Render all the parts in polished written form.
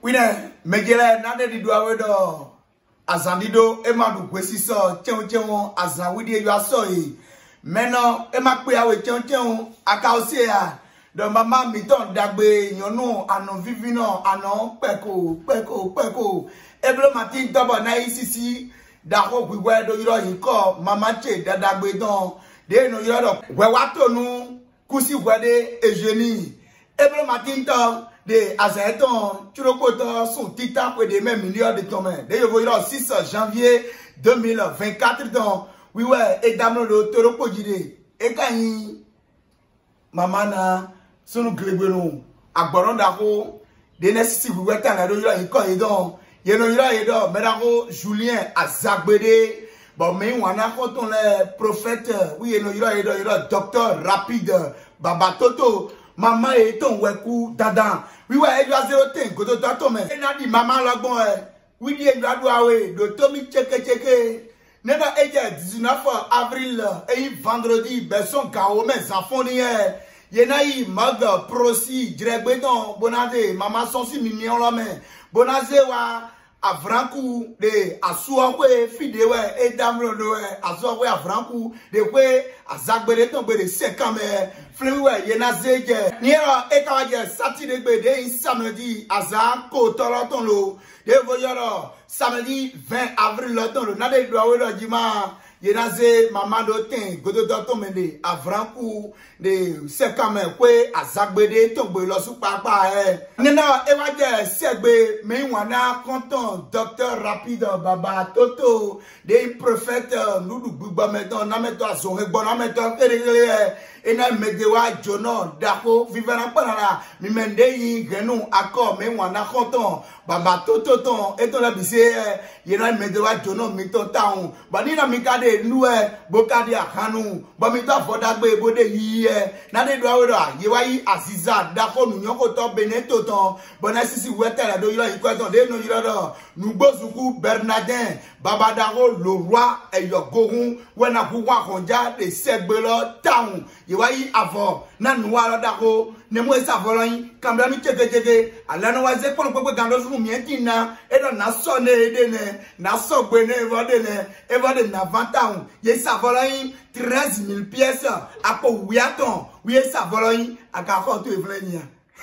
Wine megele nade di do awedo azandido emadu kwesiso cheun azanwidi eyo aso yi meno emakpe awe cheun akaosi ya do mama mi ton dagbe yonu anon vivino anon peko eblo matin tobo na isisi dako gwigwe do yiro yiko mama che dadagbe don de no yiro do wewa tonu kusi gwede ejeni eblo matin to de azeton churokoto son titan pour des millions de tomates de yovo 6 janvier 2024 donc oui ouais et dame le toropo jide e kan mama na sunu glegbenu agboron dako de nesisi we tan la do yiro yin ko idon ye no yiro idon medako Julien Azagbede bon mais wana ko ton le prophète oui ye no yiro idon docteur rapide Baba Toto Maman et ton weku dadan. Oui ouais, il doit zéro ten, koto tato men. Et n'a dit maman lagbon oui dit il doit douawe, de Tommy cheke. Nena eje 19 avril et vendredi beson kao men enfants hier. Yena yi mag prosi dregbeton bonade maman sonsi mignon la men. Bonaze wa avranku de asuakwe fidewe et damlo de asuakwe avranku de kwe Azagbede ton bede sekame flewe yena zeje niera ekawaje Saturday bede samedi azako toroton lo de voyoro samedi 20 avril loton lo nade do awe do jima yena ze mama do ten godo do mende avranku de sekame kwe Azagbede ton gbe lo su papa nina ewaje segbe me wana konton docteur rapide Baba Toto de prophète nudu gbigba meton na meto asohe gbona meton kerele ena medewa jono dako vivera panara mi mende yi genu akọ me wana konton Baba Toto ton eto la bise yena medewa jono mito taun banina mikade nuwe bokade akanu ba mito fodagbe bode yi na de do awora yewayi Aziza dako nunyoko to beneto ton bona sisi wetela do yiro ikweton de no yiro do nugbozuku Bernardin Baba Daro le roi eyogogun wena ku wa konja de segbelo town yewayi avant na nuwa dako ne mo esa voloyin kambra mi cheke alana wa ze pon gbogbo gando su mi entina edo na so ne ede ne na so gbe ne evode na 20 ans ye sa voloyin 13,000 pièces apo wiaton oui sa voloyin akako to evlenia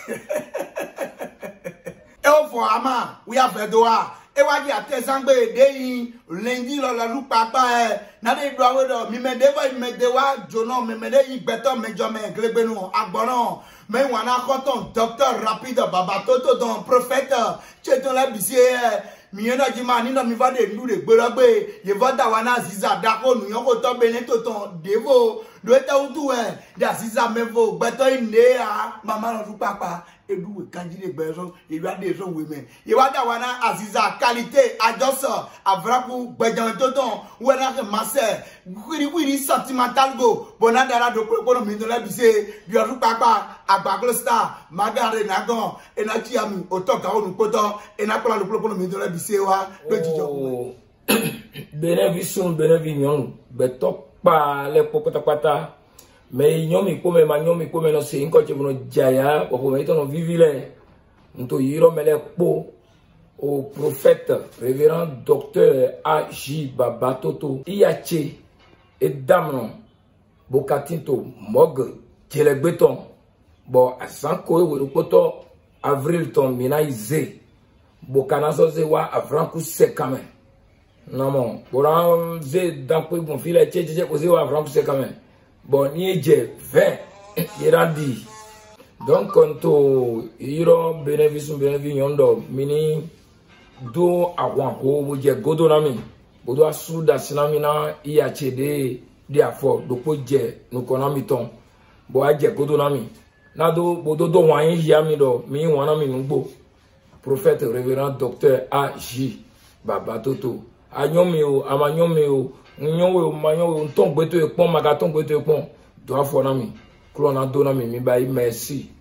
e o fo ama we have doa e waji atesangbe deyin lundi lo la lu papa na de do awodo mi medewa jono mi mede igbeto mejo me glegbenu agboran me wana koton docteur rapide Baba Toto don prophète cheton la bisie mi yena jima ni no mi va de ndu de gberogbe ye voda wana Aziza dako nu yon ko to beneto ton devo do eta utu de Aziza mevo gbeto ine mama no papa edu kanjire bezo ye wa de so women ye wada wana Aziza qualité ajoso avraku gbejan toton wena ke masse wiri sentimental go bonadara do pono mi do la bise bi oru papa agbaglo star magare nagon enachi ami otoka onu poto enakola lo pono mi do la bise wa do jijo benevision benevision beto pa le pokota mais nyomi kome ma nyomi kome no se inko chebuno jaya ko me to no vivile nto yiro mele po au prophète révérend docteur A.J. Baba Toto iache et damno bokatinto mog kelegbeton bo asanko we poto avril ton minaize bokana so se wa avranku sekame non boran ze danko bon file cheche ko se wa avranku sekame bon niéje 20 irandi donc konto iro benevi yondo mini do awon ho wo je godo na mi bodo asuda sinami na iachede di afo do po je no konami ton bo aje godo na mi na do bodo do wan ya mi do mi wan na mi ngbo prophète révérend docteur A.J. Baba Toto anyomi o amanyomi o nyowe manyowe ton gbeto epon magaton gbeto epon do afo na mi klo na do na mi ba merci.